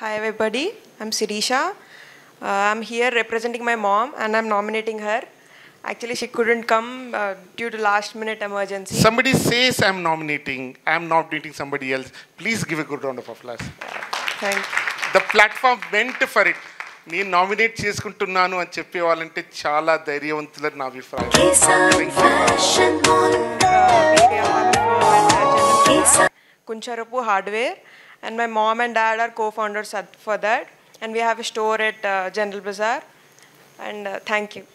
Hi everybody, I'm Sirisha. I'm here representing my mom and I'm nominating her. Actually, she couldn't come due to last minute emergency. Somebody says I'm nominating somebody else. Please give a good round of applause. Thank you. The platform meant for it. నేను nominate చేసుకుంటున్నాను అని చెప్పేవాళ్ళంటే చాలా ధైర్యవంతులని నా అభిప్రాయం. Kuncharapu Hardware, and my mom and dad are co-founders for that, and we have a store at General Bazaar, and thank you.